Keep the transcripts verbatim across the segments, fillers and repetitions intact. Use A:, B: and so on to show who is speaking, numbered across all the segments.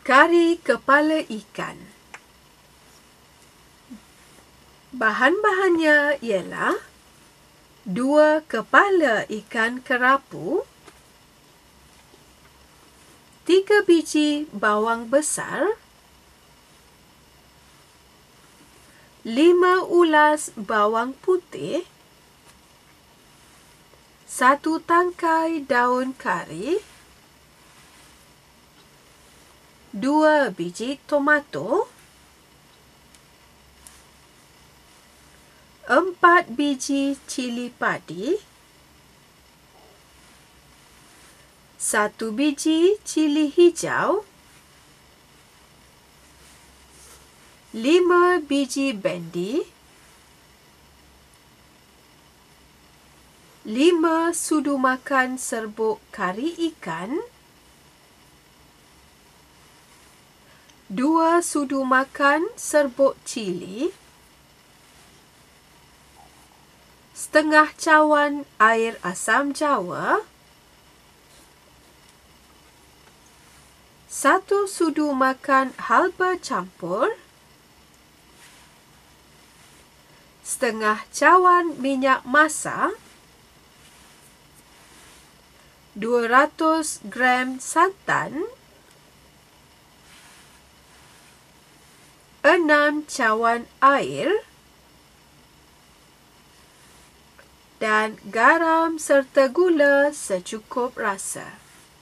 A: Kari kepala ikan. Bahan-bahannya ialah dua kepala ikan kerapu, tiga biji bawang besar, lima ulas bawang putih, satu tangkai daun kari, dua biji tomato, empat biji cili padi, satu biji cili hijau, lima biji bendi, lima sudu makan serbuk kari ikan, dua sudu makan serbuk cili, setengah cawan air asam jawa, satu sudu makan halba campur, setengah cawan minyak masak, dua ratus gram santan, enam cawan air, dan garam serta gula secukup rasa.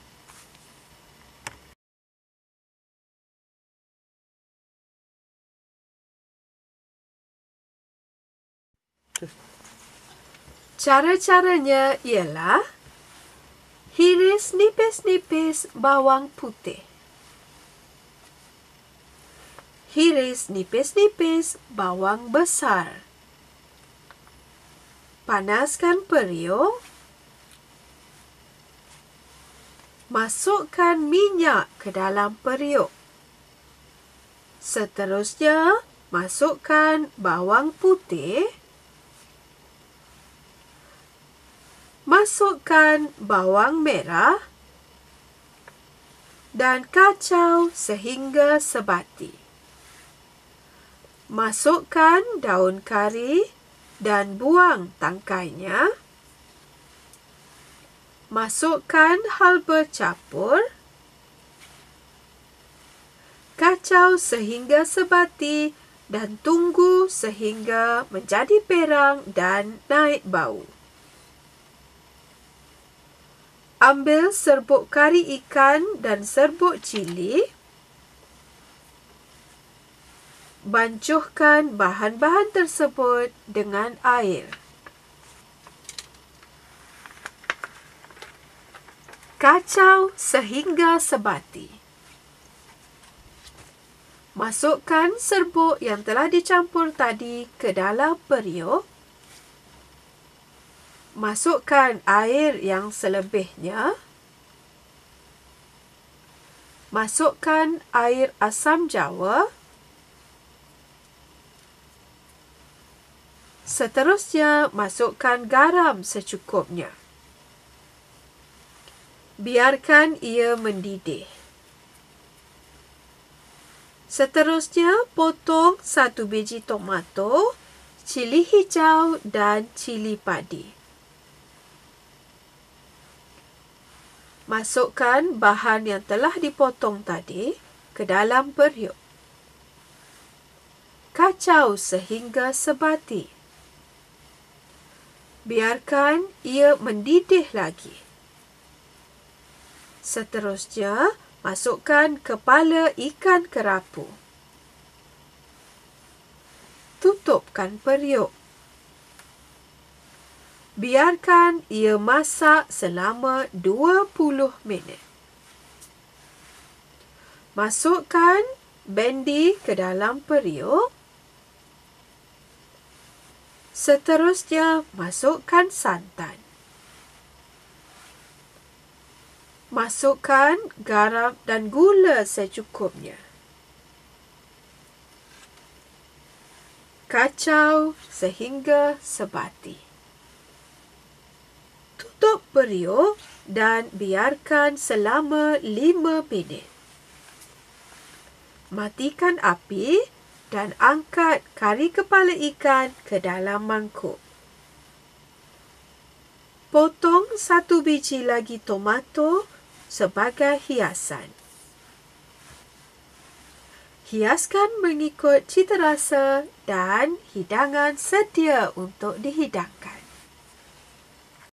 A: Cara-caranya ialah hiris nipis-nipis bawang putih. Hiris nipis-nipis bawang besar. Panaskan periuk. Masukkan minyak ke dalam periuk. Seterusnya, masukkan bawang putih. Masukkan bawang merah dan kacau sehingga sebati. Masukkan daun kari dan buang tangkainya. Masukkan halba capur. Kacau sehingga sebati dan tunggu sehingga menjadi perang dan naik bau. Ambil serbuk kari ikan dan serbuk cili. Bancuhkan bahan-bahan tersebut dengan air. Kacau sehingga sebati. Masukkan serbuk yang telah dicampur tadi ke dalam periuk. Masukkan air yang selebihnya. Masukkan air asam jawa. Seterusnya, masukkan garam secukupnya. Biarkan ia mendidih. Seterusnya, potong satu biji tomato, cili hijau dan cili padi. Masukkan bahan yang telah dipotong tadi ke dalam periuk. Kacau sehingga sebati. Biarkan ia mendidih lagi. Seterusnya, masukkan kepala ikan kerapu. Tutupkan periuk. Biarkan ia masak selama dua puluh minit. Masukkan bendi ke dalam periuk. Seterusnya, masukkan santan. Masukkan garam dan gula secukupnya. Kacau sehingga sebati. Tutup periuk dan biarkan selama lima minit. Matikan api dan angkat kari kepala ikan ke dalam mangkuk. Potong satu biji lagi tomato sebagai hiasan. Hiaskan mengikut cita rasa dan hidangan sedia untuk dihidangkan.